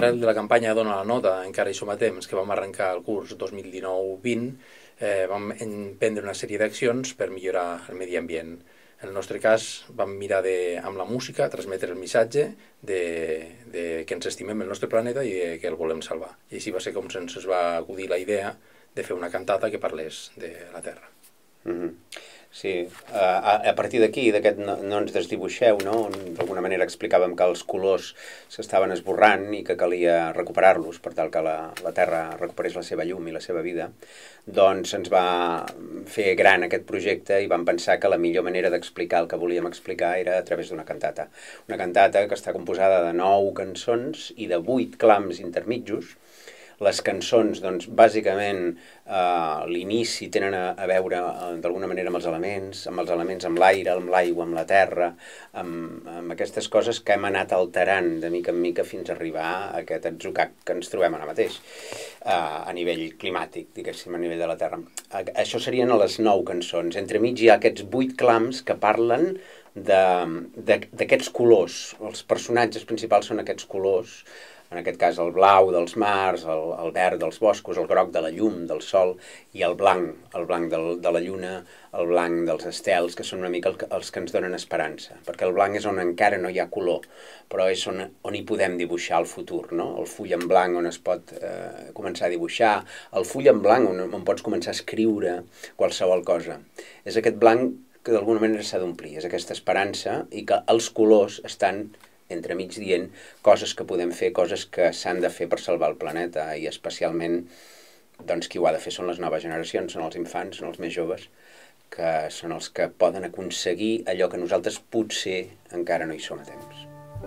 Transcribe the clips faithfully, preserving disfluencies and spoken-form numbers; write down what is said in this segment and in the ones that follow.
arrel de la campanya Dona la nota, encara hi som a temps, que vam arrencar el curs dos mil dinou vint, eh, vam emprendre una sèrie d'accions per millorar el medi ambient. En el nostre cas, vam mirar de, amb la música, transmetre el missatge de, de que ens estimem el nostre planeta i de, que el volem salvar. I així va ser com se'ns va acudir la idea de fer una cantata que parlés de la Terra. Mm-hmm. Sí, a, a partir d'aquí, d'aquest no, no ens desdibuixeu, no? D'alguna manera explicàvem que els colors s'estaven esborrant i que calia recuperar-los per tal que la, la Terra recuperés la seva llum i la seva vida. Doncs ens va fer gran aquest projecte i vam pensar que la millor manera d'explicar el que volíem explicar era a través d'una cantata. Una cantata que està composada de nou cançons i de vuit clams intermitjos. Les cançons, doncs, bàsicament, eh, l'inici tenen a, a veure eh, d'alguna manera amb els elements, amb els elements, amb l'aire, amb l'aigua, amb la terra, amb, amb aquestes coses que hem anat alterant de mica en mica fins a arribar a aquest atzucac que ens trobem ara mateix, eh, a nivell climàtic, diguéssim, a nivell de la Terra. Això serien les nou cançons. Entremig hi ha aquests vuit clams que parlen d'aquests colors. Els personatges principals són aquests colors, en aquest cas el blau dels mars, el, el verd dels boscos, el groc de la llum, del sol, i el blanc, el blanc del, de la lluna, el blanc dels estels, que són una mica el, els que ens donen esperança, perquè el blanc és on encara no hi ha color, però és on, on hi podem dibuixar el futur, no? El full en blanc on es pot eh, començar a dibuixar, el full en blanc on, on pots començar a escriure qualsevol cosa. És aquest blanc que d'alguna manera s'ha d'omplir, és aquesta esperança, i que els colors estan entremig dient coses que podem fer, coses que s'han de fer per salvar el planeta, i especialment doncs, qui ho ha de fer són les noves generacions, són els infants, són els més joves, que són els que poden aconseguir allò que nosaltres potser encara no hi som a temps.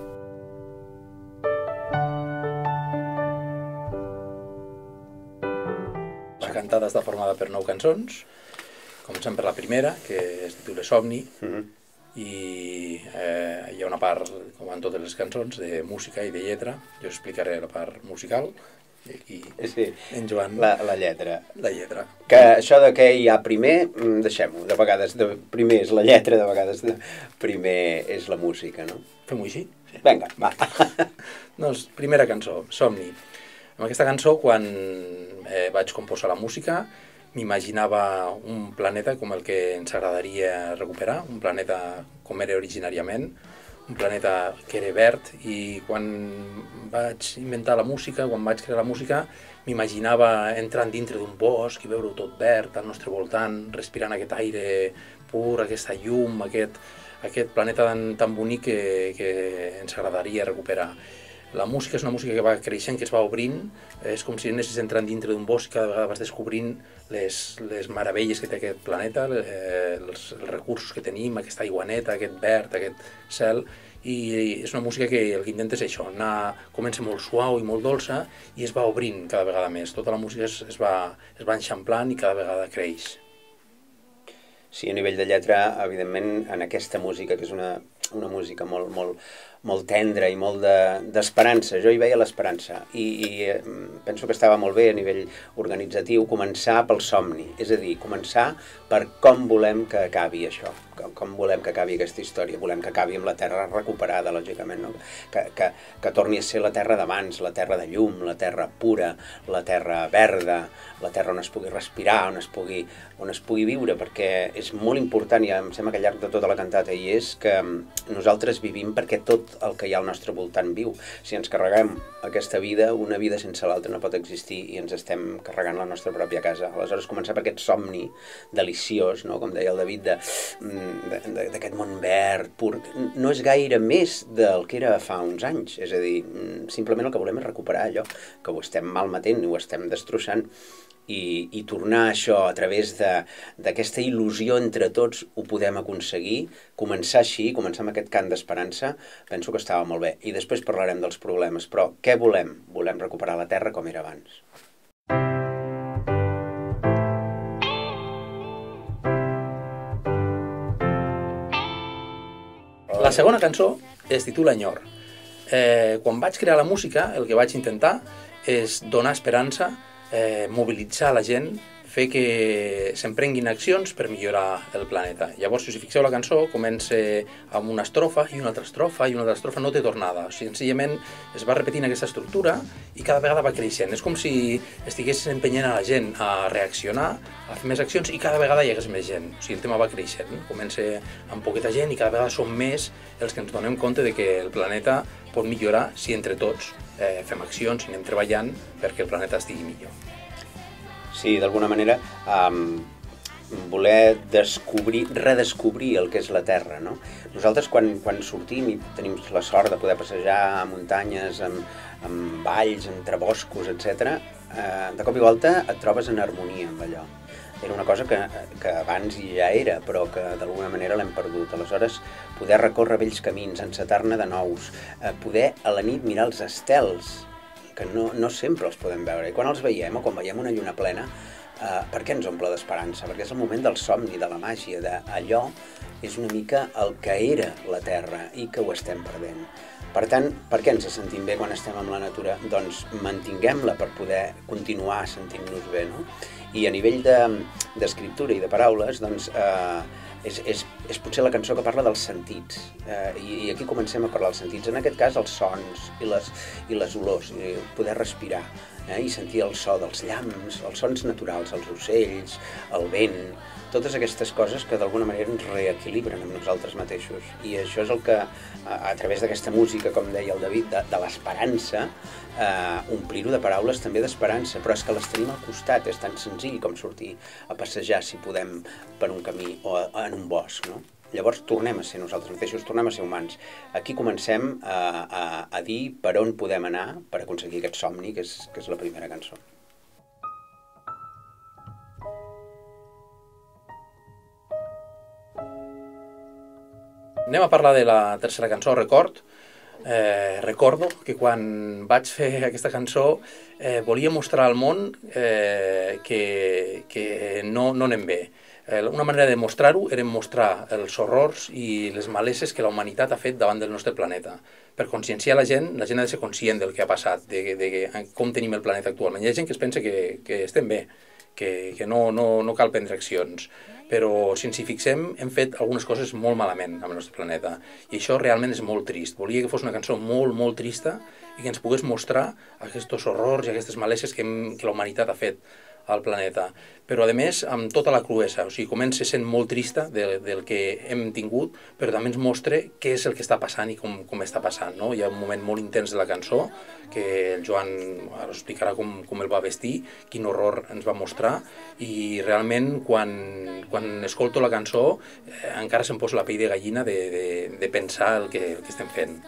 La cantada està formada per nou cançons. Comencem per la primera, que es titula Somni. Mm-hmm. I eh, hi ha una part, com en totes les cançons, de música i de lletra. Jo explicaré la part musical i aquí sí, en Joan la, la lletra. La lletra. Que això de què hi ha primer, deixem-ho. De vegades de, primer és la lletra, de vegades de, primer és la música, no? Fem-ho així? Sí. Vinga, va. Doncs, primera cançó, Somni. Amb aquesta cançó, quan eh, vaig composar la música, m'imaginava un planeta com el que ens agradaria recuperar, un planeta com era originàriament, un planeta que era verd, i quan vaig inventar la música, quan vaig crear la música, m'imaginava entrant dintre d'un bosc i veure-ho tot verd al nostre voltant, respirant aquest aire pur, aquesta llum, aquest, aquest planeta tan, tan bonic que, que ens agradaria recuperar. La música és una música que va creixent, que es va obrint, és com si anessis entrant dintre d'un bosc i cada vegada vas descobrint les, les meravelles que té aquest planeta, eh, els, els recursos que tenim, aquesta aigua neta, aquest verd, aquest cel, i és una música que el que intenta és això, anar, comença molt suau i molt dolça i es va obrint cada vegada més, tota la música es, es, va, es va enxamplant i cada vegada creix. Sí, a nivell de lletra, evidentment, en aquesta música, que és una, una música molt, molt, molt tendra i molt d'esperança. Jo hi veia l'esperança i, i penso que estava molt bé a nivell organitzatiu començar pel somni, és a dir, començar per com volem que acabi això, com, com volem que acabi aquesta història. Volem que acabi amb la terra recuperada, lògicament, no? que, que, que torni a ser la terra d'abans, la terra de llum, la terra pura, la terra verda, la terra on es pugui respirar, on es pugui, on es pugui viure, perquè és molt important, i em sembla que al llarg de tota la cantata hi és, que nosaltres vivim perquè tot el que hi ha al nostre voltant viu. Si ens carreguem aquesta vida, una vida sense l'altra no pot existir i ens estem carregant la nostra pròpia casa. Aleshores, començar per aquest somni deliciós, no? Com deia el David, d'aquest món verd, pur, no és gaire més del que era fa uns anys. És a dir, simplement el que volem és recuperar allò que ho estem malmetent i ho estem destrossant. I, i tornar això a través d'aquesta il·lusió entre tots ho podem aconseguir, començar així, començar amb aquest cant d'esperança, penso que estava molt bé. I després parlarem dels problemes, però què volem? Volem recuperar la terra com era abans. La segona cançó es titula Enyor. Eh, quan vaig crear la música, el que vaig intentar és donar esperança, Eh, mobilitzar la gent, fer que s'emprenguin accions per millorar el planeta. Llavors, si us fixeu, la cançó comença amb una estrofa i una altra estrofa i una altra estrofa, no té tornada. O sigui, senzillament es va repetint aquesta estructura i cada vegada va creixent. És com si estiguessis empenyent a la gent a reaccionar, a fer més accions i cada vegada hi hagués més gent. O sigui, el tema va creixent. Comença amb poqueta gent i cada vegada som més els que ens donem compte de que el planeta pot millorar si entre tots eh, fem accions i anem treballant perquè el planeta estigui millor. Sí, d'alguna manera, um, voler descobrir, redescobrir el que és la Terra, no? Nosaltres, quan, quan sortim i tenim la sort de poder passejar a muntanyes, amb, amb valls, entre boscos, etcètera, eh, de cop i volta et trobes en harmonia amb allò. Era una cosa que, que abans ja era, però que d'alguna manera l'hem perdut. Aleshores, poder recórrer vells camins, encetar-ne de nous, eh, poder a la nit mirar els estels, que no, no sempre els podem veure. I quan els veiem, o quan veiem una lluna plena, eh, per què ens omple d'esperança? Perquè és el moment del somni, de la màgia, d'allò és una mica el que era la Terra i que ho estem perdent. Per tant, per què ens sentim bé quan estem amb la natura? Doncs mantinguem-la per poder continuar sentint-nos bé, no? I a nivell d'escriptura de, i de paraules, doncs, eh, és, és, és potser la cançó que parla dels sentits. Eh, i, I aquí comencem a parlar dels sentits. En aquest cas, els sons i les, i les olors, i poder respirar, eh, i sentir el so dels llamps, els sons naturals, els ocells, el vent, totes aquestes coses que d'alguna manera ens reequilibren amb nosaltres mateixos. I això és el que, a, a través d'aquesta música, com deia el David, de, de l'esperança, eh, omplir-ho de paraules també d'esperança, però és que les tenim al costat, és tan senzill com sortir a passejar, si podem, per un camí o a, en un bosc, no? Llavors tornem a ser nosaltres mateixos, tornem a ser humans. Aquí comencem a, a, a dir per on podem anar per aconseguir aquest somni, que és, que és la primera cançó. Anem a parlar de la tercera cançó, Record. Eh, recordo que quan vaig fer aquesta cançó eh, volia mostrar al món eh, que, que no, no anem bé. Eh, una manera de mostrar-ho era mostrar els horrors i les maleses que la humanitat ha fet davant del nostre planeta. Per conscienciar la gent, la gent ha de ser conscient del que ha passat, de, de, de com tenim el planeta actualment. Hi ha gent que es pensa que, que estem bé, que, que no, no, no cal prendre accions. Però si ens hi fixem, hem fet algunes coses molt malament amb el nostre planeta. I això realment és molt trist. Volia que fos una cançó molt, molt trista i que ens pogués mostrar aquests horrors i aquestes maleses que, hem, que la humanitat ha fet al planeta. Però, a més, amb tota la cruesa. O sigui, comença sent molt trista de, del que hem tingut, però també ens mostra què és el que està passant i com, com està passant, no? Hi ha un moment molt intens de la cançó, que el Joan ara explicarà com, com el va vestir, quin horror ens va mostrar, i realment, quan, quan escolto la cançó, eh, encara se'm posa la pell de gallina de, de, de pensar el que, el que estem fent.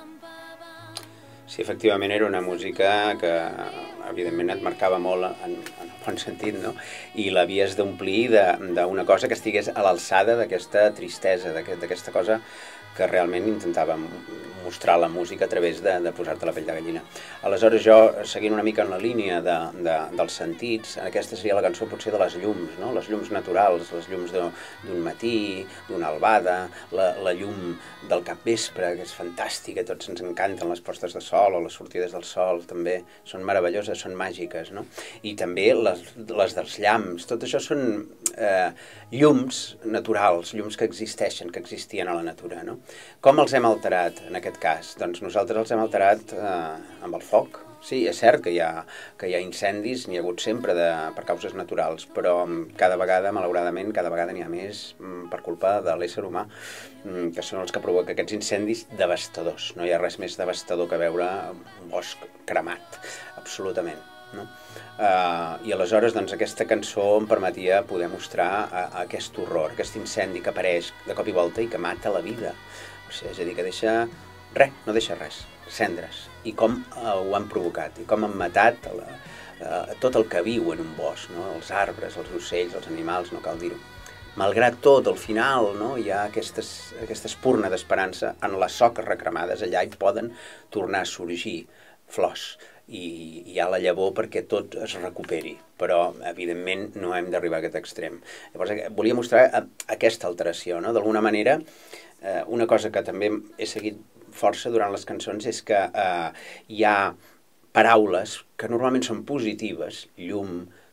Sí, efectivament era una música que evidentment et marcava molt en, en el bon sentit, no? I l'havies d'omplir d'una cosa que estigués a l'alçada d'aquesta tristesa, d'aquesta cosa que realment intentava mostrar la música a través de, de posar-te la pell de gallina. Aleshores jo, seguint una mica en la línia de, de, dels sentits, aquesta seria la cançó potser de les llums, no? Les llums naturals, les llums d'un matí, d'una albada, la, la llum del capvespre, que és fantàstica, tots ens encanten les postes de sol o les sortides del sol, també són meravelloses, són màgiques, no? I també les, les dels llamps, tot això són eh, llums naturals, llums que existeixen, que existien a la natura, no? Com els hem alterat en aquest cas? Doncs nosaltres els hem alterat eh, amb el foc. Sí, és cert que hi ha, que hi ha incendis, n'hi ha hagut sempre de, per causes naturals, però cada vegada, malauradament, cada vegada n'hi ha més per culpa de l'ésser humà, que són els que provoquen aquests incendis devastadors. No hi ha res més devastador que veure un bosc cremat, absolutament. No? Uh, I aleshores doncs, aquesta cançó em permetia poder mostrar uh, aquest horror, aquest incendi que apareix de cop i volta i que mata la vida. O sigui, és a dir, que deixa res, no deixa res, cendres. I com uh, ho han provocat, i com han matat la, uh, tot el que viu en un bosc, no? Els arbres, els ocells, els animals, no cal dir-ho. Malgrat tot, al final, no? Hi ha aquestes, aquesta espurna d'esperança en les soques recremades, allà hi poden tornar a sorgir flors. I hi ha la llavor perquè tot es recuperi, però evidentment no hem d'arribar a aquest extrem. Llavors volia mostrar aquesta alteració, no? D'alguna manera, eh, una cosa que també he seguit força durant les cançons és que eh, hi ha paraules que normalment són positives, llum,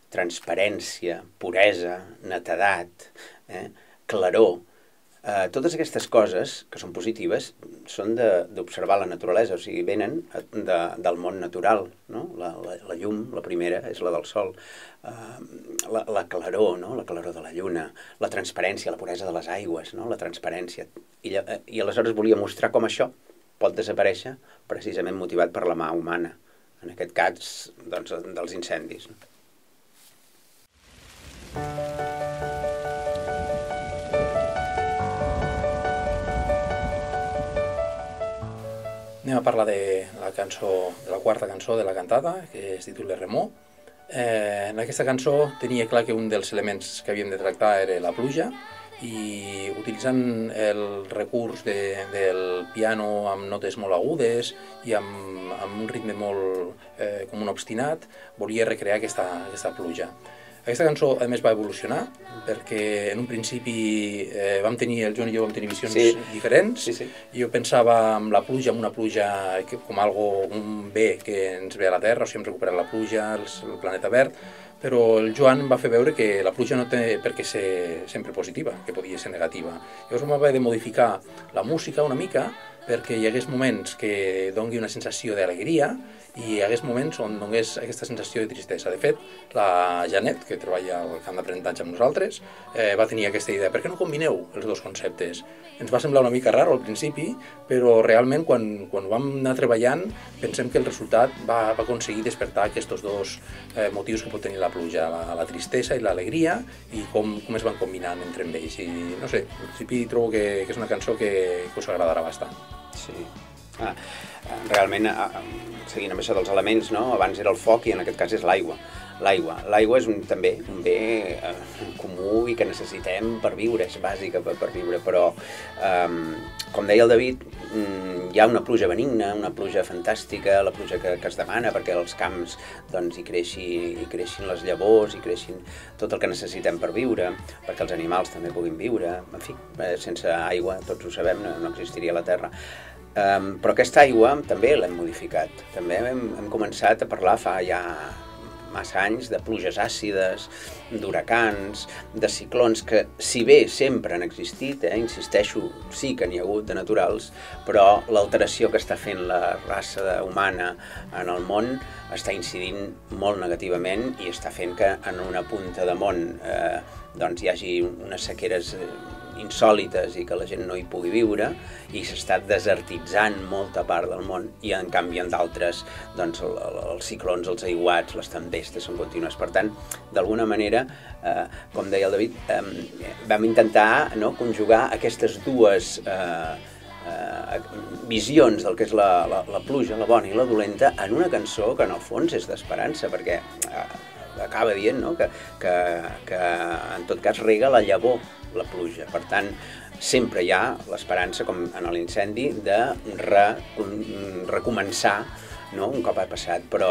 transparència, puresa, netedat, eh? claror. Eh, totes aquestes coses, que són positives, són d'observar la naturalesa, o sigui, venen de, del món natural, no? La, la, la llum, la primera, és la del sol, eh, la, la claror, no? La claror de la lluna, la transparència, la puresa de les aigües, no? La transparència. I, I aleshores volia mostrar com això pot desaparèixer precisament motivat per la mà humana, en aquest cas, doncs, dels incendis. No? Anem a parlar de la cançó, de la quarta cançó de la cantada, que es titula Remor. Eh, en aquesta cançó tenia clar que un dels elements que havíem de tractar era la pluja, i utilitzant el recurs de, del piano amb notes molt agudes i amb, amb un ritme molt eh, com un obstinat, volia recrear aquesta, aquesta pluja. Aquesta cançó, a més, va evolucionar, perquè en un principi eh, vam tenir, el Joan i jo vam tenir visions sí. diferents. Sí, sí. Jo pensava en la pluja, en una pluja com algo, un bé que ens ve a la Terra, o sigui, hem recuperat la pluja, el, el planeta verd, però el Joan va fer veure que la pluja no té per què ser sempre positiva, que podia ser negativa. Llavors vam haver de modificar la música una mica perquè hi hagués moments que doni una sensació d'alegria i hi hagués moments on donés aquesta sensació de tristesa. De fet, la Janet, que treballa al camp d'aprenentatge amb nosaltres, eh, va tenir aquesta idea. Per què no combineu els dos conceptes? Ens va semblar una mica raro al principi, però realment quan, quan ho vam anar treballant pensem que el resultat va, va aconseguir despertar aquests dos eh, motius que pot tenir la pluja, la, la tristesa i l'alegria, i com, com es van combinant entre ells. I no sé, al principi trobo que, que és una cançó que, que us agradarà bastant. Sí. Ah, realment, seguint amb això dels elements, no? Abans era el foc i en aquest cas és l'aigua. L'aigua. L'aigua és un, també un bé eh, comú i que necessitem per viure, és bàsica per, per viure, però eh, com deia el David, hi ha una pluja benigna, una pluja fantàstica, la pluja que, que es demana perquè als camps doncs, hi, creixi, hi creixin les llavors, hi creixin tot el que necessitem per viure, perquè els animals també puguin viure. En fi, eh, sense aigua, tots ho sabem, no, no existiria la Terra. Um, però aquesta aigua també l'hem modificat. També hem, hem començat a parlar fa ja massa anys de pluges àcides, d'huracans, de ciclons que, si bé sempre han existit, eh, insisteixo, sí que n'hi ha hagut de naturals, però l'alteració que està fent la raça humana en el món està incidint molt negativament i està fent que en una punta de món eh, doncs hi hagi unes sequeres eh, insòlites i que la gent no hi pugui viure, i s'està desertitzant molta part del món, i en canvi en d'altres doncs, el, el, els ciclons, els aiguats, les tempestes són contínues. Per tant, d'alguna manera, eh, com deia el David, eh, vam intentar no, conjugar aquestes dues eh, eh, visions del que és la, la, la pluja, la bona i la dolenta, en una cançó que en el fons és d'esperança, perquè eh, acaba dient no, que, que, que en tot cas rega la llavor, la pluja. Per tant, sempre hi ha l'esperança, com en l'incendi, de re, recomençar no, un cop ha passat. Però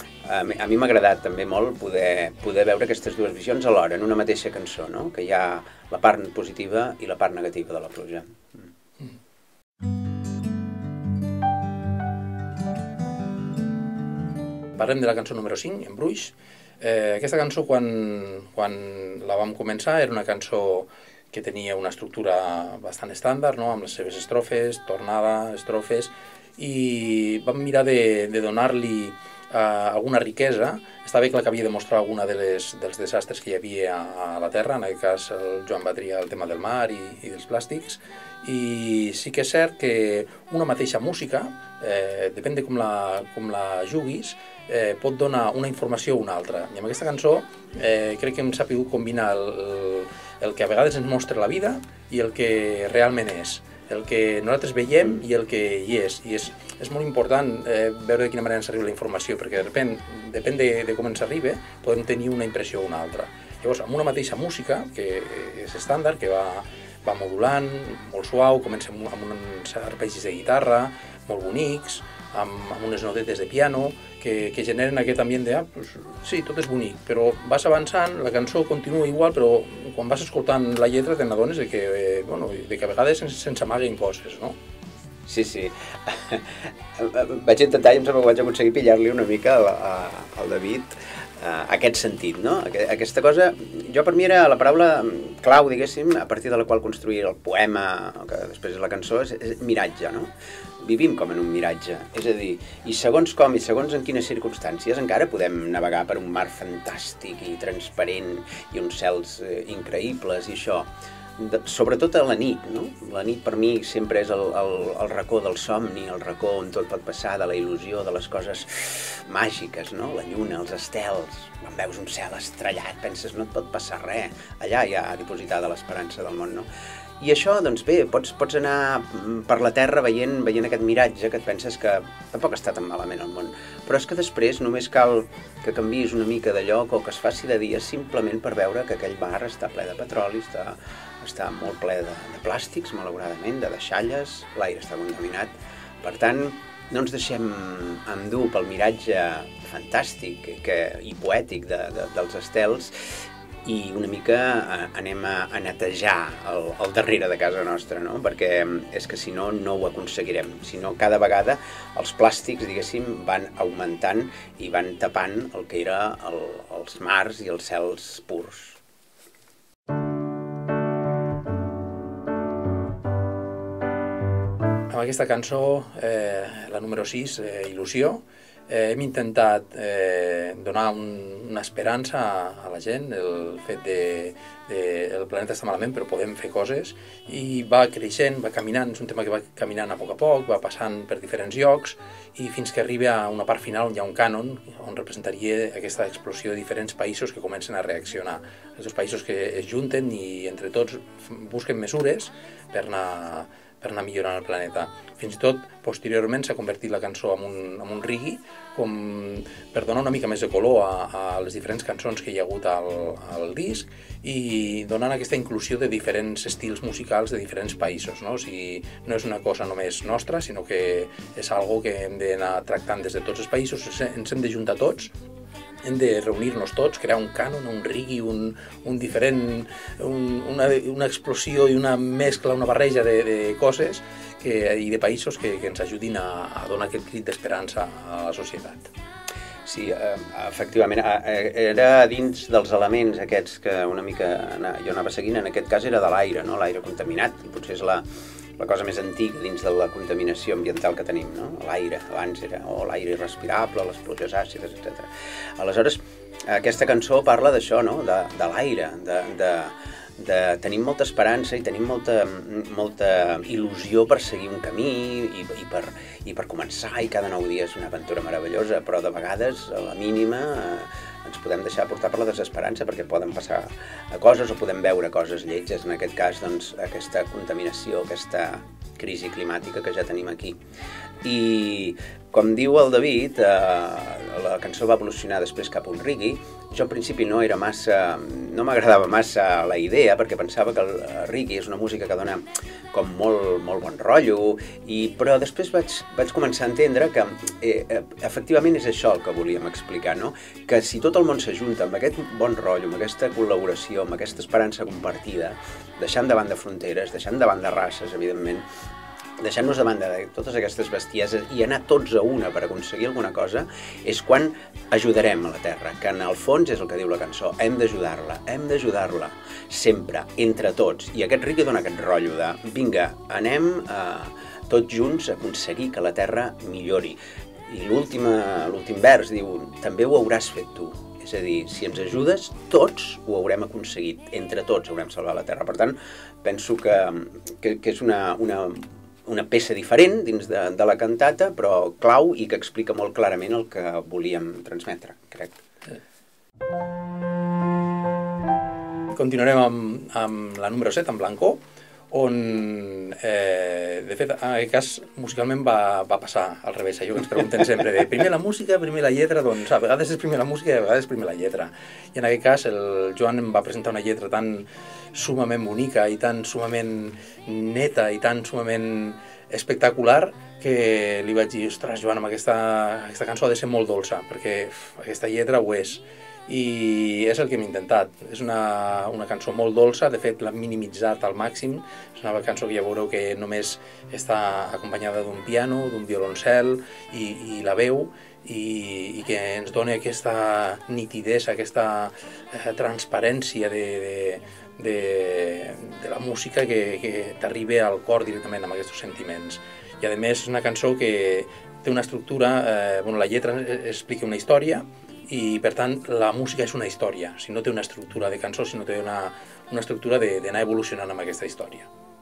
a mi, a mi m'ha agradat també molt poder, poder veure aquestes dues visions alhora en una mateixa cançó, no? Que hi ha la part positiva i la part negativa de la pluja. Parlem de la cançó número cinc, Embruix. Eh, aquesta cançó, quan, quan la vam començar, era una cançó que tenia una estructura bastant estàndard, no? Amb les seves estrofes, tornada, estrofes, i vam mirar de, de donar-li eh, alguna riquesa. Està bé clar que havia de mostrar alguna de les, dels desastres que hi havia a la Terra, en aquest cas el Joan va triar el tema del mar i, i dels plàstics, i sí que és cert que una mateixa música, eh, depèn de com la, com la juguis, eh, pot donar una informació o una altra. I amb aquesta cançó eh, crec que hem sabut combinar el, el que a vegades ens mostra la vida i el que realment és, el que nosaltres veiem i el que hi és. I és, és molt important eh, veure de quina manera ens arriba la informació, perquè de repent, depèn de, de com ens arriba, podem tenir una impressió o una altra. Llavors, amb una mateixa música, que és estàndard, que va, va modulant, molt suau, comença amb uns arpegis de guitarra, molt bonics, amb, amb unes notetes de piano, que, que generen aquest ambient de, ah, pues, sí, tot és bonic, però vas avançant, la cançó continua igual, però quan vas escoltant la lletra te n'adones de que, eh, bueno, de que a vegades se'ns se amaguen coses, no? Sí, sí. Vaig intentar, i em sembla que vaig aconseguir pillar-li una mica a, a, al David, aquest sentit, no? Aquesta cosa, jo per mi era la paraula clau, diguéssim, a partir de la qual construir el poema, que després és la cançó, és, és miratge, no? Vivim com en un miratge, és a dir, i segons com i segons en quines circumstàncies encara podem navegar per un mar fantàstic i transparent i uns cels eh, increïbles i això, de, sobretot a la nit, no? La nit per mi sempre és el, el, el racó del somni, el racó on tot pot passar, de la il·lusió, de les coses màgiques, no? La lluna, els estels, quan veus un cel estrellat, penses no et pot passar res, allà hi ha dipositada l'esperança del món, no? I això, doncs bé, pots, pots anar per la Terra veient, veient aquest miratge que et penses que tampoc està tan malament el món. Però és que després només cal que canviïs una mica de lloc o que es faci de dia simplement per veure que aquell mar està ple de petroli, està, està molt ple de, de plàstics, malauradament, de deixalles, l'aire està contaminat. Per tant, no ens deixem endur pel miratge fantàstic que, i poètic de, de, dels estels i una mica anem a, a netejar el, el darrere de casa nostra, no? Perquè és que si no, no ho aconseguirem. Si no, cada vegada els plàstics, diguéssim, van augmentant i van tapant el que era el, els mars i els cels purs. Amb aquesta cançó, eh, la número sis, eh, Il·lusió, Eh, hem intentat eh, donar un, una esperança a, a la gent, el fet de, de el planeta està malament però podem fer coses, i va creixent, va caminant, és un tema que va caminant a poc a poc, va passant per diferents llocs i fins que arriba a una part final on hi ha un cànon on representaria aquesta explosió de diferents països que comencen a reaccionar. Aquests països que es junten i entre tots busquen mesures per anar per anar millorant el planeta. Fins i tot, posteriorment, s'ha convertit la cançó en un, en un reggae, com per donar una mica més de color a, a les diferents cançons que hi ha hagut al, al disc i donant aquesta inclusió de diferents estils musicals de diferents països, no? O sigui, no és una cosa només nostra, sinó que és algo que hem d'anar tractant des de tots els països, ens hem de juntar tots, hem de reunir-nos tots, crear un cànon, un reggae, un, un diferent, un, una, una explosió i una mescla, una barreja de, de coses que, i de països que, que ens ajudin a, a donar aquest crit d'esperança a la societat. Sí, efectivament, era dins dels elements aquests que una mica jo anava seguint, en aquest cas era de l'aire, no? L'aire contaminat, i potser és la, la cosa més antiga dins de la contaminació ambiental que tenim, no? L'aire, abans era o l'aire irrespirable, les pluges àcides, etcètera. Aleshores, aquesta cançó parla d'això, no? De, de l'aire, de, de, de tenim molta esperança i tenim molta, molta il·lusió per seguir un camí i, i, per, i per començar, i cada nou dia és una aventura meravellosa, però de vegades, a la mínima, ens podem deixar portar per la desesperança perquè poden passar coses o podem veure coses lletges, en aquest cas, doncs, aquesta contaminació, aquesta crisi climàtica que ja tenim aquí. I, com diu el David, eh, la cançó va evolucionar després cap a un reggae. Jo al principi no era massa, no m'agradava massa la idea, perquè pensava que el reggae és una música que dona com molt, molt bon rotllo, i, però després vaig, vaig començar a entendre que eh, efectivament és això el que volíem explicar, no? Que si tot el món s'ajunta amb aquest bon rotllo, amb aquesta col·laboració, amb aquesta esperança compartida, deixant de banda fronteres, deixant de banda races, evidentment, deixant-nos de banda de totes aquestes bestieses i anar tots a una per aconseguir alguna cosa, és quan ajudarem a la Terra, que en el fons és el que diu la cançó, hem d'ajudar-la, hem d'ajudar-la, sempre, entre tots. I aquest reggae dona aquest rotllo de, vinga, anem a, tots junts a aconseguir que la Terra millori. I l'últim vers diu, també ho hauràs fet tu. És a dir, si ens ajudes, tots ho haurem aconseguit, entre tots haurem salvat la Terra. Per tant, penso que, que, que és una, una, una peça diferent dins de, de la cantata, però clau i que explica molt clarament el que volíem transmetre, crec. Continuarem amb, amb la número set, amb Blanco, on, eh, de fet, en aquest cas, musicalment va, va passar al revés. Allò que ens pregunten sempre de primer la música, primer la lletra, doncs a vegades és primer la música i a vegades primer la lletra. I en aquest cas el Joan em va presentar una lletra tan sumament bonica i tan sumament neta i tan sumament espectacular que li vaig dir, ostres, Joan, amb aquesta, aquesta cançó ha de ser molt dolça, perquè uf, aquesta lletra ho és. i és el que hem intentat. És una, una cançó molt dolça, de fet l'hem minimitzat al màxim, és una cançó que ja veureu que només està acompanyada d'un piano, d'un violoncel i, i la veu, i, i que ens dona aquesta nitidesa, aquesta eh, transparència de, de, de, de la música que, que t'arriba al cor directament amb aquests sentiments. I a més és una cançó que té una estructura, eh, bueno, la lletra explica una història, i per tant la música és una història, si no té una estructura de cançó, si no té una, una estructura d'anar evolucionant amb aquesta història.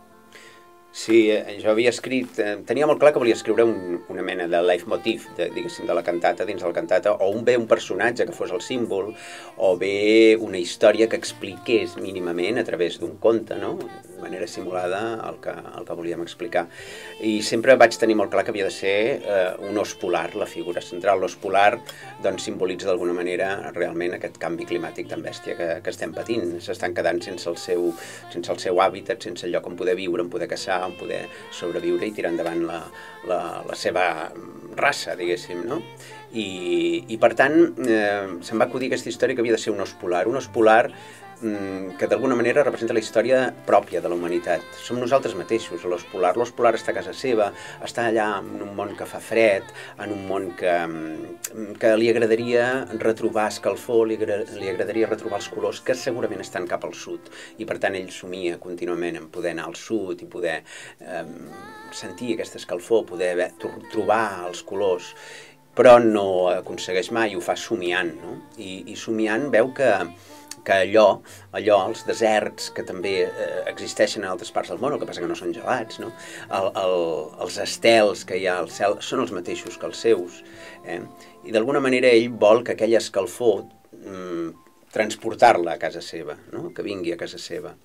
Sí, jo havia escrit, eh, tenia molt clar que volia escriure un, una mena de leitmotiv, de, diguéssim, de la cantata, dins de la cantata, o un bé un personatge que fos el símbol, o bé una història que expliqués mínimament a través d'un conte, no?, de manera simulada el que, el que volíem explicar. I sempre vaig tenir molt clar que havia de ser eh, un os polar, la figura central. L'os polar doncs, simbolitza d'alguna manera realment aquest canvi climàtic tan bèstia que, que estem patint. S'estan quedant sense el, seu, sense el seu hàbitat, sense lloc on poder viure, on poder caçar, on poder sobreviure i tirar endavant la, la, la seva raça, diguéssim, no? I, i per tant, eh, se'm va acudir aquesta història que havia de ser un os polar, un os polar mm, que d'alguna manera representa la història pròpia de la humanitat. Som nosaltres mateixos, l'os polar. L'os polar està a casa seva, està allà en un món que fa fred, en un món que, que li agradaria retrobar escalfor, li, agra, li agradaria retrobar els colors que segurament estan cap al sud. I per tant ell somia contínuament en poder anar al sud i poder eh, sentir aquesta escalfor, poder trobar els colors, però no aconsegueix mai, ho fa somiant, no? I, i somiant veu que, que allò, allò, els deserts que també eh, existeixen en altres parts del món, el que passa que no són gelats, no? El, el, els estels que hi ha al cel són els mateixos que els seus, eh? I d'alguna manera ell vol que aquella escalfor mm, transportar-la a casa seva, no? Que vingui a casa seva.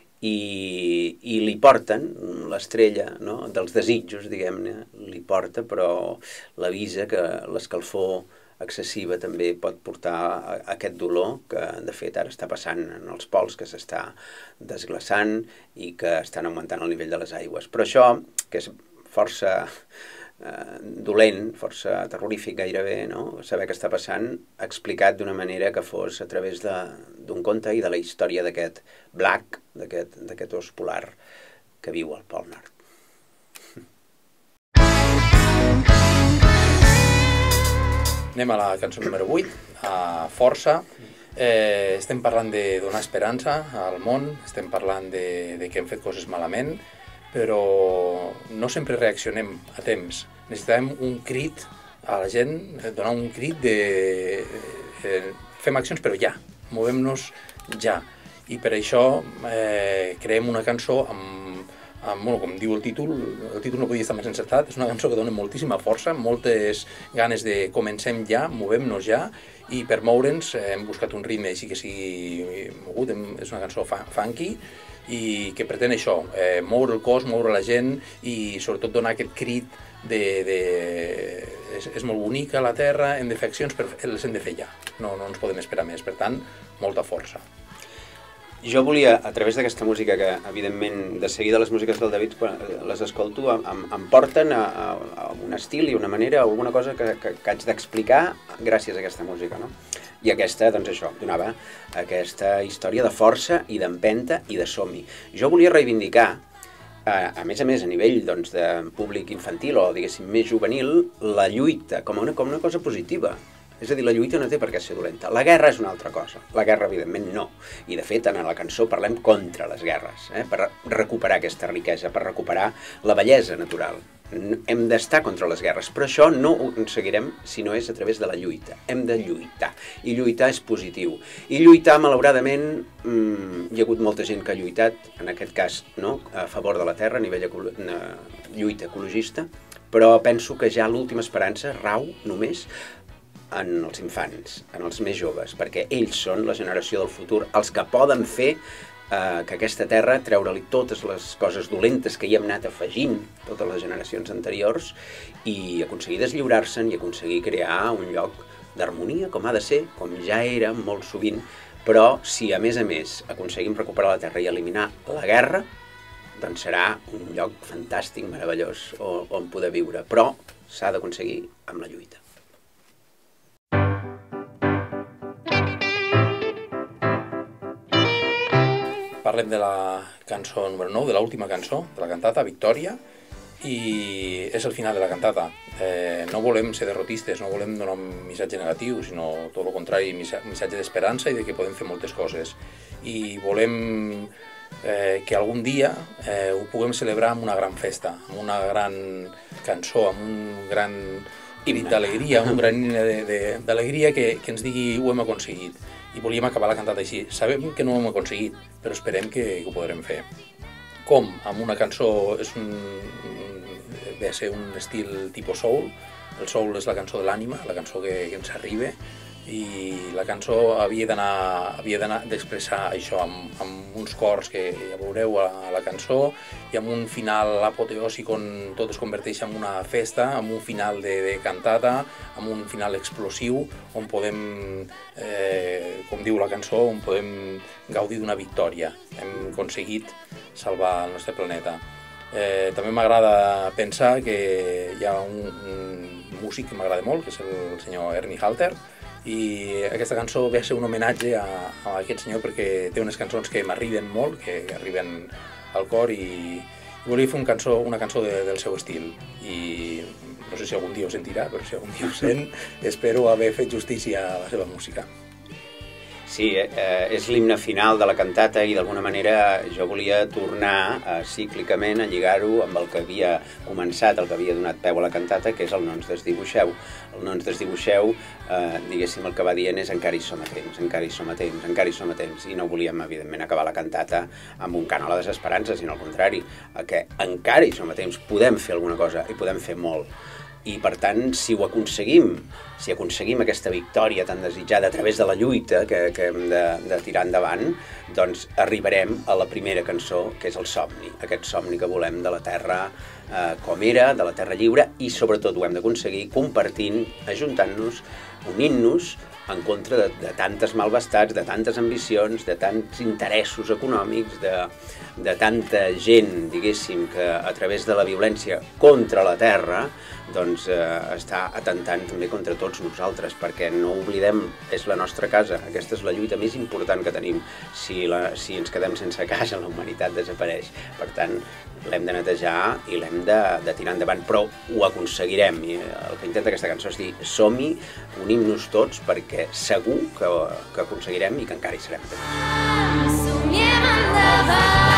I, i li porten l'estrella, no?, dels desitjos, diguem-ne, li porta, però l'avisa que l'escalfor excessiva també pot portar aquest dolor que, de fet, ara està passant en els pols, que s'està desglaçant i que estan augmentant el nivell de les aigües. Però això, que és força eh, dolent, força terrorífic gairebé, no?, saber què està passant, explicat d'una manera que fos a través d'un conte i de la història d'aquest Black, d'aquest os polar que viu al Pol Nord. Anem a la cançó número vuit, a Força. Eh, estem parlant de donar esperança al món, estem parlant de, de que hem fet coses malament, però no sempre reaccionem a temps. Necessitem un crit a la gent, donar un crit de... Eh, fem accions però ja, movem-nos ja. I per això eh, creem una cançó amb, amb, bueno, com diu el títol, el títol no podia estar més encertat, és una cançó que dona moltíssima força, moltes ganes de comencem ja, movem-nos ja, i per moure'ns hem buscat un ritme així que sigui mogut, és una cançó funky, i que pretén això, eh, moure el cos, moure la gent i sobretot donar aquest crit de... de és, és molt bonica la terra, hem de fer accions, però les hem de fer ja, no, no ens podem esperar més, per tant, molta força. Jo volia, a través d'aquesta música, que evidentment de seguida les músiques del David, quan les escolto, em, em porten a, a, a un estil i una manera, alguna cosa que, que, que haig d'explicar gràcies a aquesta música, no? I aquesta, doncs això, donava aquesta història de força i d'empenta i de somni. Jo volia reivindicar, a, a més a més a nivell doncs, de públic infantil o diguéssim més juvenil, la lluita com una, com una cosa positiva. És a dir, la lluita no té per què ser dolenta. La guerra és una altra cosa. La guerra, evidentment, no. I, de fet, en la cançó parlem contra les guerres, eh? Per recuperar aquesta riquesa, per recuperar la bellesa natural. Hem d'estar contra les guerres, però això no ho aconseguirem si no és a través de la lluita. Hem de lluitar. I lluitar és positiu. I lluitar, malauradament, mmm, hi ha hagut molta gent que ha lluitat, en aquest cas, no?, a favor de la terra, a nivell ecolo lluita ecologista, però penso que ja l'última esperança rau només en els infants, en els més joves, perquè ells són la generació del futur, els que poden fer eh, que aquesta terra, treure-li totes les coses dolentes que hi hem anat afegint, totes les generacions anteriors, i aconseguir deslliurar-se'n i aconseguir crear un lloc d'harmonia, com ha de ser, com ja era molt sovint, però si a més a més aconseguim recuperar la terra i eliminar la guerra, doncs serà un lloc fantàstic, meravellós, on poder viure, però s'ha d'aconseguir amb la lluita. parlem de la cançó número nou, de l'última cançó, de la cantata, Victòria, i és el final de la cantata. Eh, no volem ser derrotistes, no volem donar un missatge negatiu, sinó tot el contrari, un missatge d'esperança i de que podem fer moltes coses. I volem eh, que algun dia eh, ho puguem celebrar amb una gran festa, amb una gran cançó, amb un gran crit d'alegria, un gran himne d'alegria que, que ens digui ho hem aconseguit. I volíem acabar la cantata així. Sabem que no ho hem aconseguit, però esperem que, que ho podrem fer. Com? Amb una cançó, és un, ve a ser un estil tipus soul. El soul és la cançó de l'ànima, la cançó que, que ens arriba, i la cançó havia d'anar havia d'anar d'expressar això amb, amb uns cors que ja veureu a, a la cançó, i amb un final apoteòsic on tot es converteix en una festa, amb un final de, de cantata, amb un final explosiu on podem, eh, com diu la cançó, on podem gaudir d'una victòria. Hem aconseguit salvar el nostre planeta. Eh, també m'agrada pensar que hi ha un, un músic que m'agrada molt, que és el senyor Ernie Halter, i aquesta cançó ve a ser un homenatge a, a aquest senyor perquè té unes cançons que m'arriben molt, que arriben al cor, i volia fer un cançó, una cançó de, del seu estil. I no sé si algun dia ho sentirà, però si algun dia ho sent, espero haver fet justícia a la seva música. Sí, eh, és l'himne final de la cantata i d'alguna manera jo volia tornar eh, cíclicament a lligar-ho amb el que havia començat, el que havia donat peu a la cantata, que és el No ens desdibuixeu. El No ens desdibuixeu, eh, diguéssim, el que va dient és encara hi som a temps, encara hi som a temps, encara hi som a temps, i no volíem, evidentment, acabar la cantata amb un cant a la desesperança, sinó al contrari, que encara hi som a temps, podem fer alguna cosa i podem fer molt. I, per tant, si ho aconseguim, si aconseguim aquesta victòria tan desitjada a través de la lluita que, que hem de, de tirar endavant, doncs arribarem a la primera cançó, que és el somni, aquest somni que volem de la Terra eh, com era, de la Terra lliure, i sobretot ho hem d'aconseguir compartint, ajuntant-nos, unint-nos en contra de, de tantes malvestats, de tantes ambicions, de tants interessos econòmics, de, de tanta gent, diguéssim, que a través de la violència contra la Terra doncs eh, està atentant també contra tots nosaltres, perquè no oblidem, és la nostra casa, aquesta és la lluita més important que tenim. Si, la, si ens quedem sense casa, la humanitat desapareix. Per tant, l'hem de netejar i l'hem de, de tirar endavant, però ho aconseguirem. I el que intenta aquesta cançó és dir, som-hi, unim-nos tots, perquè segur que, que aconseguirem i que encara hi serem. Somiem endavant!